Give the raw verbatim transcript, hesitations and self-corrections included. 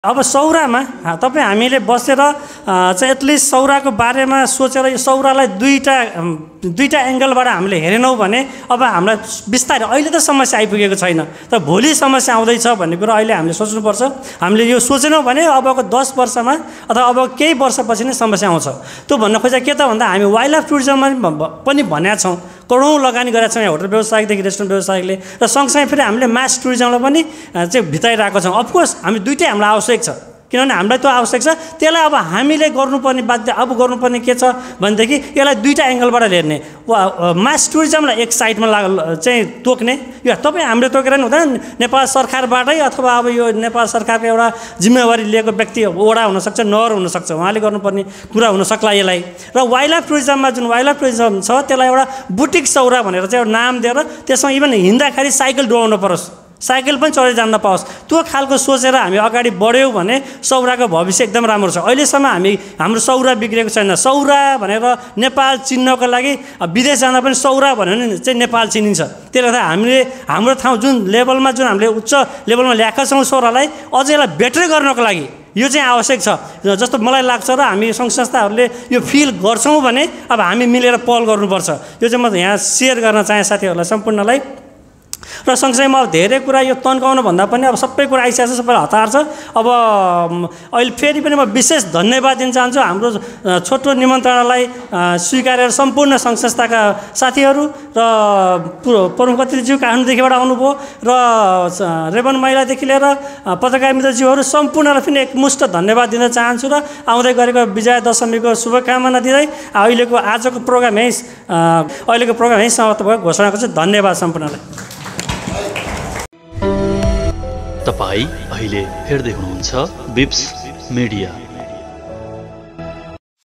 अब सौरामा तपाईँ हामीले बसेर चाहिँ एटलिस्ट सौराको बारेमा सोचेर यो सौरालाई दुईवटा दुईवटा एङ्गलबाट हामीले हेरेनौँ भने अब हामीलाई बिस्तारै अहिले त समस्या आइपुगेको छैन, तर भोलि समस्या आउँदैछ भन्ने कुरा अहिले हामीले सोच्नुपर्छ। हामीले यो सोचेनौँ भने अबको दस वर्षमा अथवा अब केही वर्षपछि नै समस्या आउँछ। त्यो भन्न खोजेको के त भन्दा हामी वाइल्ड लाइफ टुरिज्ममा पनि भनेका छौँ, करोडौँ लगानी गरेका छौँ यहाँ होटल व्यवसायिकदेखि रेस्टुरेन्ट व्यवसायिकले, र सँगसँगै फेरि हामीले मास टुरिज्मलाई पनि चाहिँ भित्राइरहेको छौँ। अफकोर्स हामी दुइटै हामीलाई आवश्यक छ, किनभने हामीलाई त्यो आवश्यक छ। त्यसलाई अब हामीले गर्नुपर्ने बाध्य अब गर्नुपर्ने के छ भनेदेखि यसलाई दुईवटा एङ्गलबाट हेर्ने, वा मास टुरिज्मलाई एक साइडमा ला चाहिँ तोक्ने। यो तपाईँ हामीले तोकेर नि हुँदैन, नेपाल सरकारबाटै अथवा अब यो नेपाल सरकारको एउटा जिम्मेवारी लिएको व्यक्ति वडा हुनसक्छ, नगर हुनसक्छ, उहाँले गर्नुपर्ने कुरा हुनसक्ला यसलाई। र वाइल्ड लाइफ टुरिज्ममा जुन वाइल्ड लाइफ टुरिज्म छ त्यसलाई एउटा बुटिक सौरा भनेर चाहिँ एउटा नाम दिएर त्यसमा इभन हिँड्दाखेरि साइकल डोलाउनु परोस्, साइकल पनि चढेर जान पाओस्, त्यो खालको सोचेर हामी अगाडि बढ्यौँ भने सौराको भविष्य एकदम राम्रो छ। अहिलेसम्म हामी हाम्रो सौरा बिग्रेको छैन। सौरा भनेर नेपाल चिन्नको लागि विदेश जाँदा पनि सौरा भनेर चाहिँ नेपाल चिनिन्छ। त्यसले गर्दा हामीले हाम्रो ठाउँ जुन लेभलमा जुन हामीले उच्च लेभलमा ल्याएका छौँ सौरालाई अझ यसलाई बेटर गर्नको लागि यो चाहिँ आवश्यक छ जस्तो मलाई लाग्छ। र हामी सङ्घ संस्थाहरूले यो फिल गर्छौँ भने अब हामी मिलेर पहल गर्नुपर्छ। यो चाहिँ म यहाँ सेयर गर्न चाहेँ साथीहरूलाई सम्पूर्णलाई। र सँगसँगै म धेरै कुरा यो तन्काउनु भन्दा पनि अब सबै कुरा आइसकेको छ, सबैलाई हतार छ। अब अहिले फेरि पनि म विशेष धन्यवाद दिन चाहन्छु हाम्रो छोटो निमन्त्रणालाई स्वीकारेर सम्पूर्ण सङ्घ संस्थाका साथीहरू र प्रमुख अतिथिज्यू काठमाडौँदेखिबाट आउनुभयो र रेबन महिलादेखि लिएर पत्रकार मित्रज्यूहरू सम्पूर्णलाई पनि एकमुष्ट धन्यवाद दिन चाहन्छु। र आउँदै गरेको विजया दशमीको शुभकामना दिँदै अहिलेको आजको प्रोग्राम यहीँ अहिलेको प्रोग्राम यहीँ समाप्त भएको घोषणा गर्छु। धन्यवाद सम्पूर्णलाई। तपाईं अहिले हेर्दै हुनुहुन्छ बिप्स मिडिया।